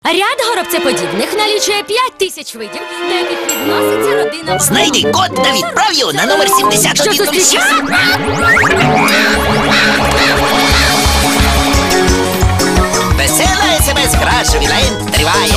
Ряд горобцеподібних налічує 5000 видів, до яких відноситься родина. Знайди код та відправ на номер 7106. Весела СМС-гра Живілейн триває.